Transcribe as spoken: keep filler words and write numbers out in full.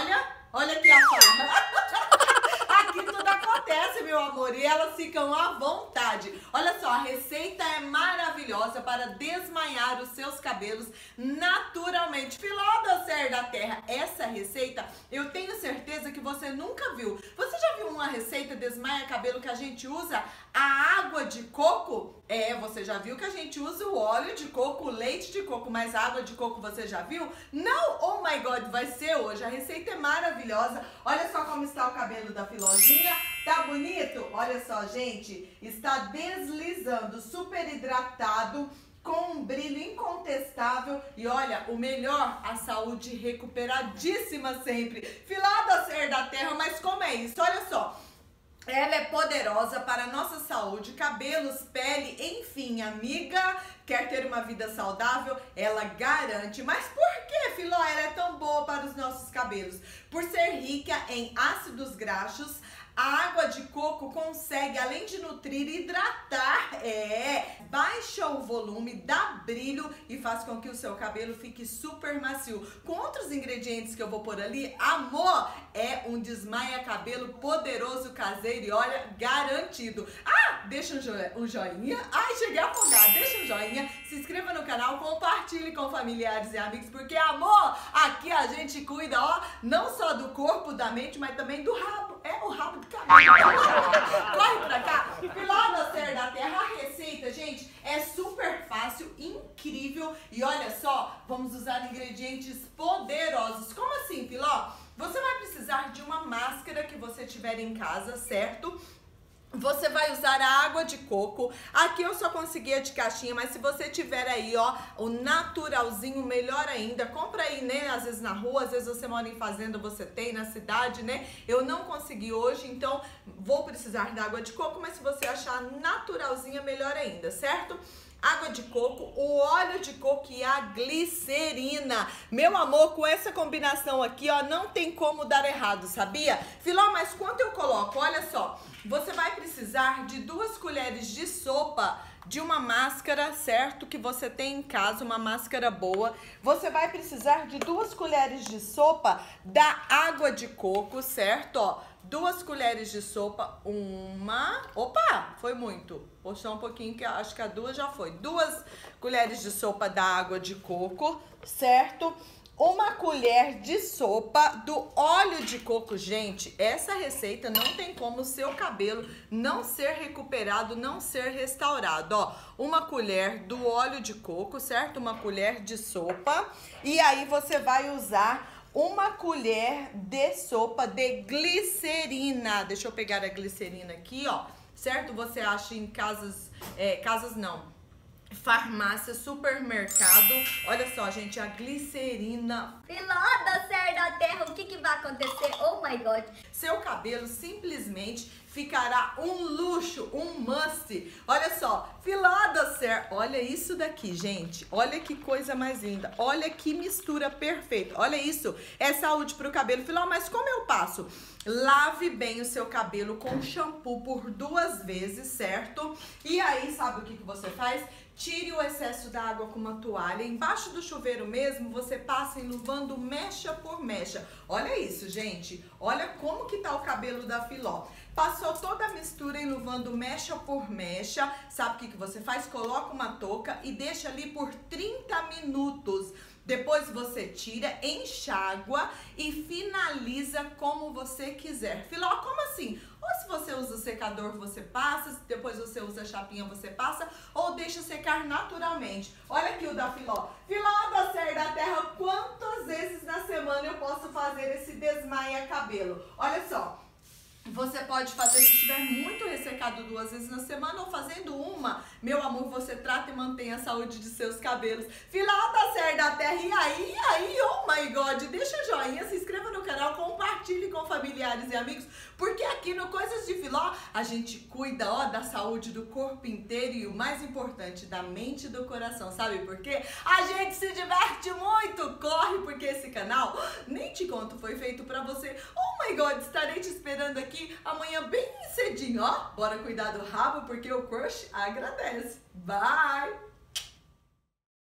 Olha, olha aqui a farra. Aqui tudo acontece, meu amor, e elas ficam à vontade. Olha só, a receita é maravilhosa para desmaiar os seus cabelos naturalmente. Filó do Ser da Terra, essa receita eu tenho certeza que você nunca viu. Você já viu uma receita desmaia cabelo que a gente usa a água de coco? É, você já viu que a gente usa o óleo de coco, o leite de coco, mas a água de coco você já viu? Não? Oh my God, vai ser hoje. A receita é maravilhosa. Olha só como está o cabelo da Filozinha. Tá bonito? Olha só, gente. Está deslizando, super hidratado, com um brilho incontestável. E olha, o melhor, a saúde recuperadíssima sempre. Filó do Ser da Terra, mas como é isso? Olha só. Ela é poderosa para a nossa saúde, cabelos, pele, enfim, amiga, quer ter uma vida saudável? Ela garante. Mas por que, Filó, ela é tão boa para os nossos cabelos? Por ser rica em ácidos graxos, a água de coco consegue, além de nutrir, hidratar, é, baixa o volume, dá brilho e faz com que o seu cabelo fique super macio. Com outros ingredientes que eu vou pôr ali, amor, é um desmaia cabelo poderoso caseiro e olha, garantido. Ah, deixa um, jo um joinha, ai, cheguei a afogar, deixa um joinha, se inscreva no canal, compartilhe com familiares e amigos, porque amor, aqui a gente cuida, ó, não só do corpo, da mente, mas também do rabo. É o rabo do cabelo. Corre pra cá. Filó do Ser da Terra. A receita, gente, é super fácil, incrível. E olha só, vamos usar ingredientes poderosos. Como assim, Filó? Você vai precisar de uma máscara que você tiver em casa, certo? Você vai usar a água de coco. Aqui eu só consegui a de caixinha, mas se você tiver aí, ó, o naturalzinho, melhor ainda. Compra aí, né, às vezes na rua, às vezes você mora em fazenda, você tem, na cidade, né? Eu não consegui hoje, então vou precisar da água de coco, mas se você achar naturalzinha, melhor ainda, certo? Água de coco, o óleo de coco e a glicerina. Meu amor, com essa combinação aqui, ó, não tem como dar errado, sabia? Filó, mas quanto eu coloco? Olha só, você vai precisar de duas colheres de sopa de uma máscara, certo? Que você tem em casa, uma máscara boa. Você vai precisar de duas colheres de sopa da água de coco, certo? Ó, duas colheres de sopa, uma... Opa, foi muito. Vou só um pouquinho, que acho que a duas já foi. Duas colheres de sopa da água de coco, certo? Uma colher de sopa do óleo de coco. Gente, essa receita não tem como o seu cabelo não ser recuperado, não ser restaurado. Ó, uma colher do óleo de coco, certo? Uma colher de sopa. E aí você vai usar uma colher de sopa de glicerina. Deixa eu pegar a glicerina aqui, ó. Certo? Você acha em casas, é, casas não, farmácia, supermercado. Olha só, gente, a glicerina. Filó do Ser da Terra, o que que vai acontecer? Oh my God. Seu cabelo simplesmente ficará um luxo, um must. Olha só, Filó do Ser, olha isso daqui, gente. Olha que coisa mais linda. Olha que mistura perfeita. Olha isso, é saúde pro cabelo. Filó, mas como eu passo? Lave bem o seu cabelo com shampoo por duas vezes, certo? E aí, sabe o que que você faz? Tire o excesso da água com uma toalha. Embaixo do chuveiro mesmo, você passa enluvando mecha por mecha. Olha isso, gente. Olha como que tá o cabelo da Filó. Passou toda a mistura enluvando mecha por mecha. Sabe o que que você faz? Coloca uma touca e deixa ali por trinta minutos. Depois você tira, enxágua e finaliza como você quiser. Filó, como assim? Ou se você usa secador, você passa, depois você usa a chapinha, você passa, ou deixa secar naturalmente. Olha aqui o da Filó. Filó do Ser da Terra, quantas vezes na semana eu posso fazer esse desmaia cabelo? Olha só. Você pode fazer se estiver muito ressecado duas vezes na semana ou fazendo uma. Meu amor, você trata e mantém a saúde de seus cabelos. Filó do Ser da Terra, e aí, e aí, oh my God, deixa o joinha, se inscreva no canal, compartilhe com familiares e amigos, porque aqui no Coisas de Filó a gente cuida, ó, da saúde do corpo inteiro e o mais importante, da mente e do coração. Sabe por quê? A gente se diverte muito, corre, porque esse canal, nem te conto, foi feito pra você. Oh my God, estarei te esperando aqui amanhã bem cedinho, ó. Bora cuidar do rabo porque o crush agradece. Bye!